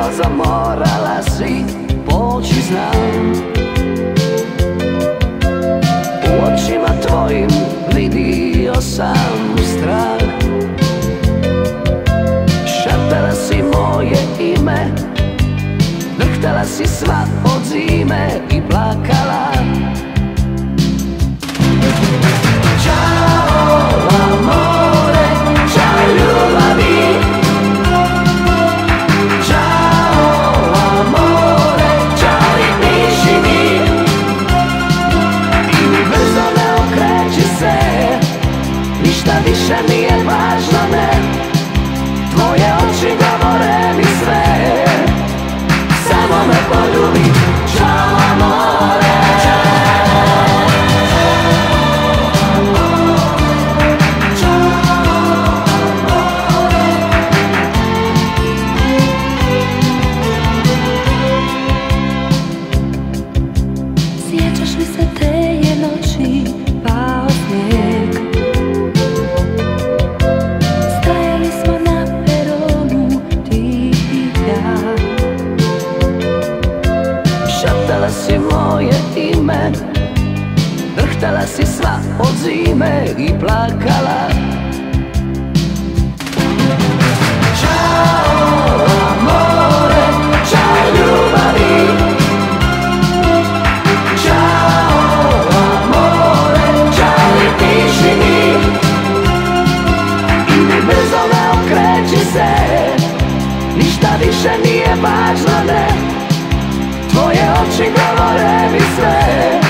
roza, morala si poći, znam. U očima tvojim vidio sam strah. Šaptala si moje ime, drhtala si sva od zime i plakala. Ciao, amore, ciao ljubavi. Ciao, amore, ciao i mišini. I mi brzo ne okreći se, ništa više nije važno, ne. Tvoje oči govore mi sve, samo me poljubi. Ciao, amore. Sjećaš li se te je noći pao snijeg? Stajali smo na peronu, ti i ja. Šaptala si moje ime, drhtala si sva od zime i plakala. Ciao, amore, ciao ljubavi. Ciao, amore, ciao i tišini. I mi brzo ne okreći se, ništa više nije važno, ne. Tvoje oči govore mi sve,